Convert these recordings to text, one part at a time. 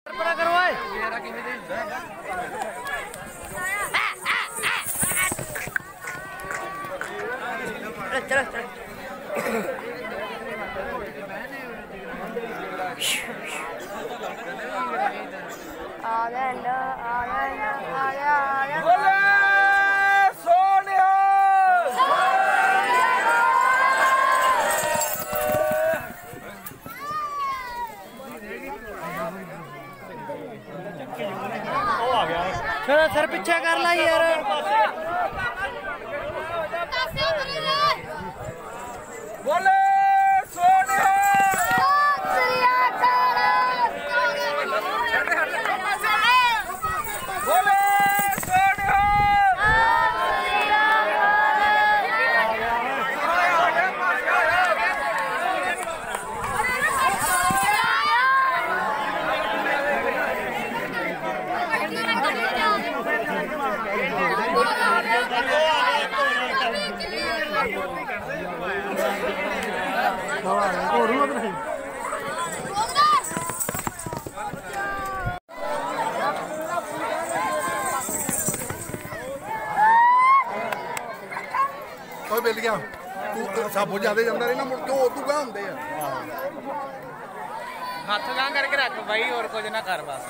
चलो सर पीछे कर ला यार बोले मिल गया तू साबो ज्यादा जाता रही ना मुड़ के तू क्या होंगे हाथ गां करके रख भाई और कुछ ना कर बस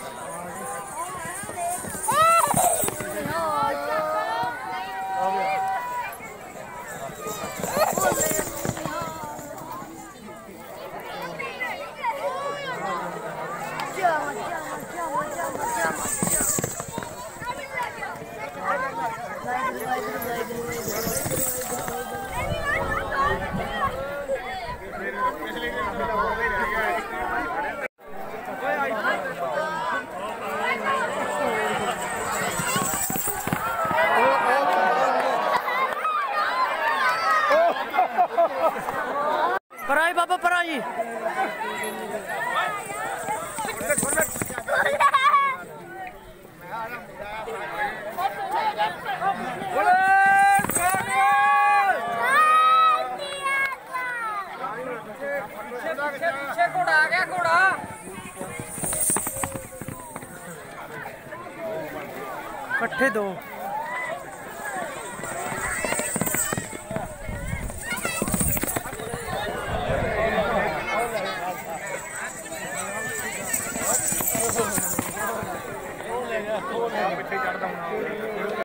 पराई बाबा पराई पीछे घोड़ा आ गया घोड़ा कट्ठे दो